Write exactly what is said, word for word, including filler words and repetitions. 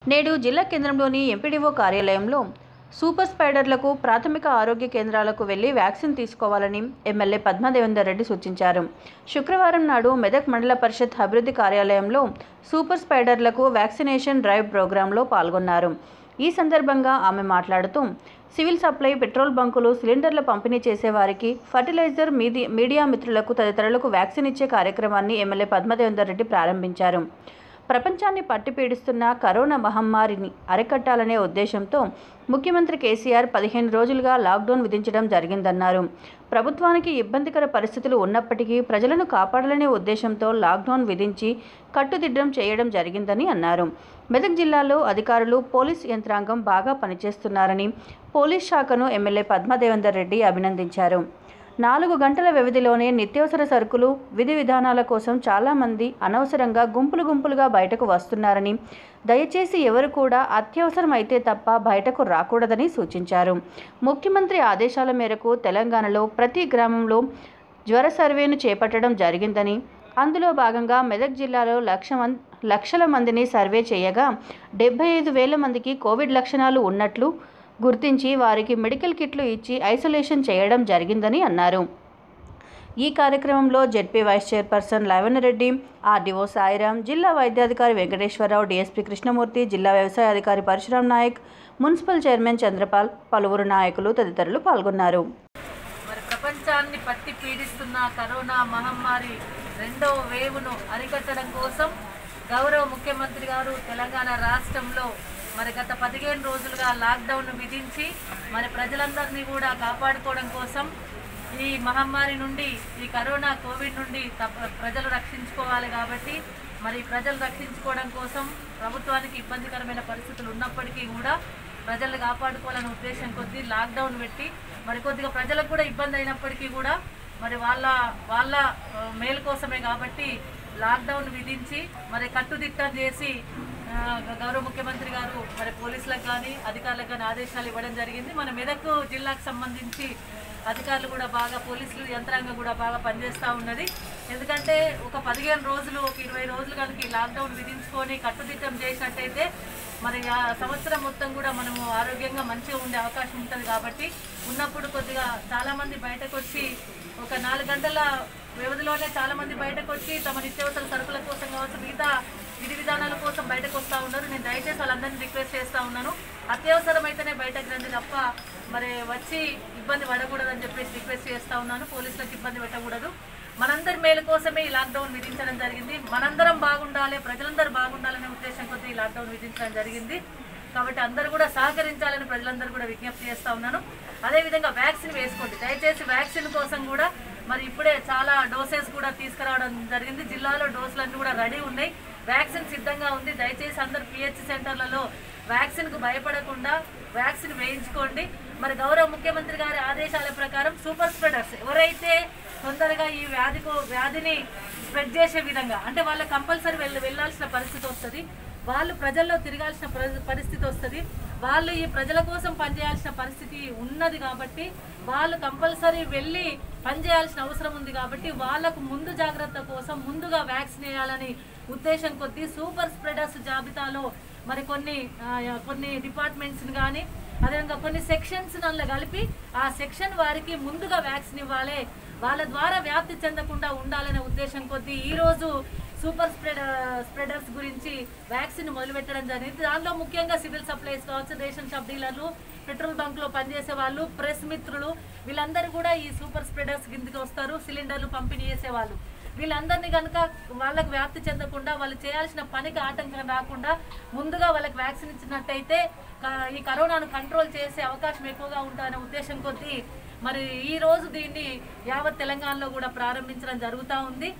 నేడు జిల్లా కేంద్రంలోని ఎంపీడీఓ కార్యాలయంలో సూపర్ స్ప్రెడర్లకు ప్రాథమిక ఆరోగ్య కేంద్రాలకు వెళ్లి వ్యాక్సిన్ తీసుకోవాలని ఎమ్మెల్యే పద్మదేవేందర్ రెడ్డి సూచించారు. శుక్రవారం నాడు మెదక్ మండల పరిషత్ అభివృద్ధి కార్యాలయంలో సూపర్ స్ప్రెడర్లకు వ్యాక్సినేషన్ డ్రైవ్ ప్రోగ్రాంలో పాల్గొన్నారు. ఈ సందర్భంగా ఆమె మాట్లాడుతూ సివిల్ సప్లై, పెట్రోల్ బంకులు, సిలిండర్ల పంపిణీ చేసేవారికి, ఫర్టిలైజర్, మీడియా మిత్రులకు తదితరులకు వ్యాక్సిన్ ఇచ్చే కార్యక్రమాన్ని ఎమ్మెల్యే పద్మదేవేందర్ రెడ్డి ప్రారంభించారు. ప్రపంచాన్ని పట్టిపీడిస్తున్న కరోనా మహమ్మారిని అరికట్టాలనే ఉద్దేశంతో ముఖ్యమంత్రి కేసీఆర్ పదిహేను రోజులుగా లాక్డౌన్ విధించడం జరిగిందన్నారు. ప్రభుత్వానికి ఇబ్బందికర పరిస్థితులు ఉన్నప్పటికీ ప్రజలను కాపాడాలనే ఉద్దేశంతో లాక్డౌన్ విధించి కట్టుదిట్టం చేయడం జరిగిందని అన్నారు. మెదక్ జిల్లాలో అధికారులు, పోలీస్ యంత్రాంగం బాగా పనిచేస్తున్నారని పోలీస్ శాఖను ఎమ్మెల్యే పద్మదేవేందర్ రెడ్డి అభినందించారు. నాలుగు గంటల వ్యవధిలోనే నిత్యావసర సరుకులు, విధి విధానాల కోసం చాలామంది అనవసరంగా గుంపులు గుంపులుగా బయటకు వస్తున్నారని, దయచేసి ఎవరు కూడా అత్యవసరం అయితే తప్ప బయటకు రాకూడదని సూచించారు. ముఖ్యమంత్రి ఆదేశాల మేరకు తెలంగాణలో ప్రతి గ్రామంలో జ్వర సర్వేను చేపట్టడం జరిగిందని, అందులో భాగంగా మెదక్ జిల్లాలో లక్ష మంది లక్షల మందిని సర్వే చేయగా డెబ్బై ఐదు వేల మందికి కోవిడ్ లక్షణాలు ఉన్నట్లు గుర్తించి వారికి మెడికల్ కిట్లు ఇచ్చి ఐసోలేషన్ చేయడం జరిగిందని అన్నారు. ఈ కార్యక్రమంలో ZP vice chairperson Lavana Reddy, RDO Sairam, జిల్లా వైద్యాధికారి వెంకటేశ్వరరావు, డీఎస్పీ కృష్ణమూర్తి, జిల్లా వ్యవసాయ అధికారి పరశురాం నాయక్, మున్సిపల్ చైర్మన్ చంద్రపాల్, పలువురు నాయకులు తదితరులు పాల్గొన్నారు. మరి ప్రపంచాన్ని పట్టి పీడిస్తున్న కరోనా మహమ్మారి రెండవ వేవ్ను అరికట్టడం కోసం గౌరవ ముఖ్యమంత్రి గారు తెలంగాణ రాష్ట్రంలో మరి గత పదిహేను రోజులుగా లాక్డౌన్ విధించి మరి ప్రజలందరినీ కూడా కాపాడుకోవడం కోసం, ఈ మహమ్మారి నుండి, ఈ కరోనా కోవిడ్ నుండి ప్రజలు రక్షించుకోవాలి కాబట్టి మరి ప్రజలు రక్షించుకోవడం కోసం ప్రభుత్వానికి ఇబ్బందికరమైన పరిస్థితులు ఉన్నప్పటికీ కూడా ప్రజలు కాపాడుకోవాలనే ఉద్దేశం కొద్దీ లాక్డౌన్ పెట్టి మరి కొద్దిగా ప్రజలకు కూడా ఇబ్బంది అయినప్పటికీ కూడా మరి వాళ్ళ వాళ్ళ మేలు కోసమే కాబట్టి లాక్డౌన్ విధించి మరి కట్టుదిట్టం చేసి గౌరవ ముఖ్యమంత్రి గారు మరి పోలీసులకు కానీ అధికారులకు కానీ ఆదేశాలు ఇవ్వడం జరిగింది. మన మెదక్ జిల్లాకు సంబంధించి అధికారులు కూడా బాగా, పోలీసులు యంత్రాంగం కూడా బాగా పనిచేస్తూ ఉన్నది. ఎందుకంటే ఒక పదిహేను రోజులు ఒక ఇరవై రోజులు కనుక ఈ లాక్డౌన్ విధించుకొని కట్టుదిట్టం చేసినట్టయితే మరి ఆ సంవత్సరం మొత్తం కూడా మనము ఆరోగ్యంగా మంచిగా ఉండే అవకాశం ఉంటుంది. కాబట్టి ఉన్నప్పుడు కొద్దిగా చాలామంది బయటకు వచ్చి ఒక నాలుగు గంటల వ్యవధిలోనే చాలామంది బయటకు వచ్చి తమ నిత్యావసర సరుకుల కోసం కావచ్చు, మిగతా విధి విధానాల కోసం బయటకు వస్తూ ఉన్నారు. నేను దయచేసి వాళ్ళందరినీ రిక్వెస్ట్ చేస్తూ ఉన్నాను, అత్యవసరమైతేనే బయటకు రండి తప్ప మరి వచ్చి ఇబ్బంది పడకూడదని చెప్పేసి రిక్వెస్ట్ చేస్తూ ఉన్నాను. పోలీసులకు ఇబ్బంది పెట్టకూడదు. మనందరి మేలు కోసమే ఈ లాక్డౌన్ విధించడం జరిగింది. మనందరం బాగుండాలి, ప్రజలందరూ బాగుండాలనే ఉద్దేశం కొద్దీ ఈ లాక్డౌన్ విధించడం జరిగింది. కాబట్టి అందరూ కూడా సహకరించాలని ప్రజలందరూ కూడా విజ్ఞప్తి చేస్తూ ఉన్నాను. అదేవిధంగా వ్యాక్సిన్ వేసుకోండి. దయచేసి వ్యాక్సిన్ కోసం కూడా మరి ఇప్పుడే చాలా డోసెస్ కూడా తీసుకురావడం జరిగింది. జిల్లాలో డోసులన్నీ కూడా రెడీ ఉన్నాయి, వ్యాక్సిన్ సిద్ధంగా ఉంది. దయచేసి అందరు పిహెచ్ సెంటర్లలో వ్యాక్సిన్కు భయపడకుండా వ్యాక్సిన్ వేయించుకోండి. మరి గౌరవ ముఖ్యమంత్రి గారి ఆదేశాల ప్రకారం సూపర్ స్ప్రెడర్స్ ఎవరైతే తొందరగా ఈ వ్యాధికు వ్యాధిని స్ప్రెడ్ చేసే విధంగా, అంటే వాళ్ళ కంపల్సరీ వెళ్ళి వెళ్ళాల్సిన పరిస్థితి వస్తుంది, వాళ్ళు ప్రజల్లో తిరగాల్సిన పరిస్థితి వస్తుంది, వాళ్ళు ఈ ప్రజల కోసం పనిచేయాల్సిన పరిస్థితి ఉన్నది. కాబట్టి వాళ్ళు కంపల్సరీ వెళ్ళి పనిచేయాల్సిన అవసరం ఉంది. కాబట్టి వాళ్ళకు ముందు జాగ్రత్త కోసం ముందుగా వ్యాక్సిన్ వేయాలని ఉద్దేశం కొద్దీ సూపర్ స్ప్రెడర్స్ జాబితాలో మరి కొన్ని కొన్ని డిపార్ట్మెంట్స్ని కానీ అదేవిధంగా కొన్ని సెక్షన్స్ అందులో కలిపి ఆ సెక్షన్ వారికి ముందుగా వ్యాక్సిన్ ఇవ్వాలి, వాళ్ళ ద్వారా వ్యాప్తి చెందకుండా ఉండాలనే ఉద్దేశం కొద్దీ ఈరోజు సూపర్ స్ప్రెడ్ స్ప్రెడర్స్ గురించి వ్యాక్సిన్ మొదలుపెట్టడం జరిగింది. దానిలో ముఖ్యంగా సివిల్ సప్లైస్ కావచ్చు, రేషన్ షాప్ డీలర్లు, పెట్రోల్ బంక్లో పనిచేసే వాళ్ళు, ప్రెస్ మిత్రులు, వీళ్ళందరూ కూడా ఈ సూపర్ స్ప్రెడర్స్ కిందకి వస్తారు. సిలిండర్లు పంపిణీ చేసేవాళ్ళు, వీళ్ళందరినీ కనుక వాళ్ళకి వ్యాప్తి చెందకుండా వాళ్ళు చేయాల్సిన పనికి ఆటంకం రాకుండా ముందుగా వాళ్ళకి వ్యాక్సిన్ ఇచ్చినట్టయితే ఈ కరోనాను కంట్రోల్ చేసే అవకాశం ఎక్కువగా ఉంటుందనే ఉద్దేశం కొద్దీ మరి ఈ రోజు దీన్ని యావత్ తెలంగాణలో కూడా ప్రారంభించడం జరుగుతూ ఉంది.